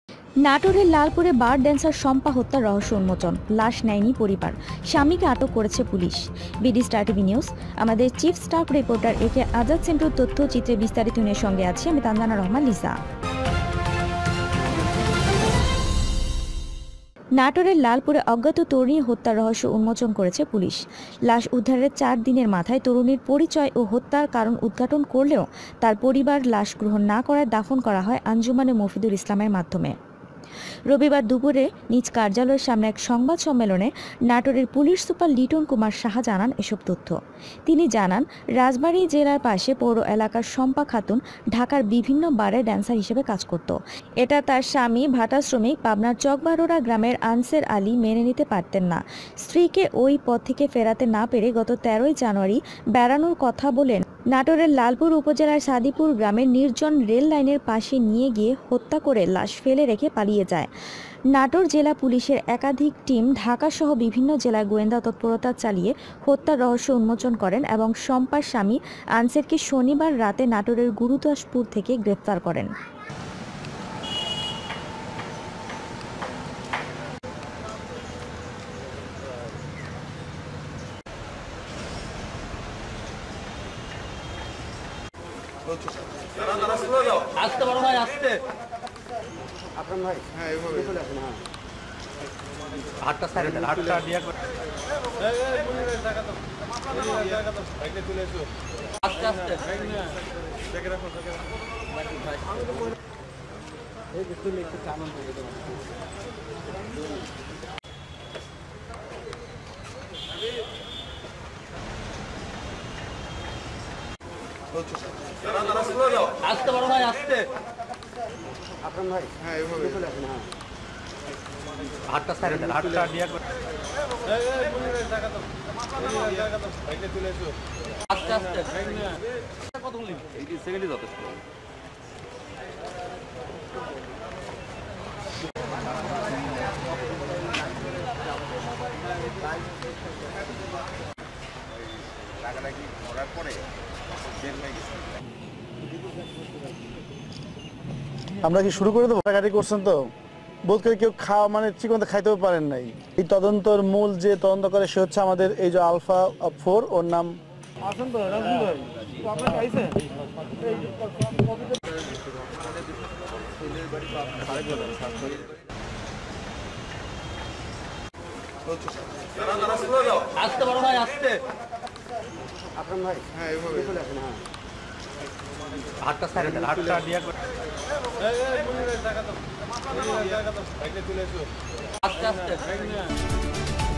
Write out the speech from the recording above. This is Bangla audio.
নাটোরের লালপুরে বার ড্যান্সার শম্পা হত্যার রহস্য উন্মোচন, লাশ নেয়নি পরিবার, স্বামীকে আটক করেছে police. BD Star TV news, আমাদের চিফ স্টাফ রিপোর্টার একে আজাদ সেন্টুর তথ্যচিত্রে বিস্তারিত নিয়ে সঙ্গে আছি আমি তানজানা রহমান লিসা। নাটোরের লালপুরে অজ্ঞাত তরুণী হত্যার রহস্য উন্মোচন করেছে পুলিশ। লাশ উদ্ধারের 4 দিনের মাথায় তরুণীর পরিচয় ও হত্যার কারণ উদ্ঘাটন করলেও তার পরিবার লাশ গ্রহণ না করায় দাফন করা হয় আঞ্জুমানে মফিদুল ইসলামের মাধ্যমে। রবিবার দুপুরে নিজ কার্যালয়ের সামনে এক সংবাদ সম্মেলনে নাটোরের পুলিশ সুপার লিটন কুমার সাহা জানান এসব তথ্য। তিনি জানান, রাজবাড়ী জেলার পাশে পৌর এলাকার শম্পা খাতুন ঢাকার বিভিন্ন বারে ড্যান্সার হিসেবে কাজ করত। এটা তার স্বামী ভাটা শ্রমিক পাবনার চকবারোড়া গ্রামের আনসের আলী মেনে নিতে পারতেন না। স্ত্রীকে ওই পথ থেকে ফেরাতে না পেরে গত 13 জানুয়ারি বেড়ানোর কথা বলেন নাটোরের লালপুর উপজেলার সাদিপুর গ্রামের নির্জন রেল লাইনের পাশে নিয়ে গিয়ে হত্যা করে লাশ ফেলে রেখে পালিয়ে যায়। নাটোর জেলা পুলিশের একাধিক টিম ঢাকাসহ বিভিন্ন জেলায় গোয়েন্দা তৎপরতা চালিয়ে হত্যার রহস্য উন্মোচন করেন এবং শম্পার স্বামী আনসেরকে শনিবার রাতে নাটোরের গুরুদাসপুর থেকে গ্রেফতার করেন। আসতে বড় ভাই, আসতে আপনার ভাই। হ্যাঁ এইভাবে চলে আসুন। হ্যাঁ, হাতটা সাইডে দেন, হাতটা দিয়া করে আস্তে আস্তে দেখে রাখো, দেখে রাখো। এই যে তুমি একটু চামান করে দেবেন। আসতে বড় ভাই, আসতে আপনার ভাই। হ্যাঁ এইভাবে চলে আসুন। হ্যাঁ, হাতটা সাইডে দেন, হাতটা দিয়া করে আস্তে আস্তে কত বলি এই সেকেন্ডই যথেষ্ট। লাগালাগি করার পরে আমরা কি শুরু করে দেবো? গাড়ি করছেন তো বোধ করে কেউ খাওয়া মানে ঠিক মতো খাইতেও পারেন নাই। এই তদন্তর মূল যে তদন্ত করে সে হচ্ছে আমাদের এই যে আলফা 4, ওর নাম আসেন তো রাজু ভাই, আপনার আইছে আসতে বড় ভাই, আসতে আপনার ভাই। হ্যাঁ এইভাবে চলে আসুন। হ্যাঁ, হাতটা সাইডে দেন, হাতটা দিয়া করে আস্তে আস্তে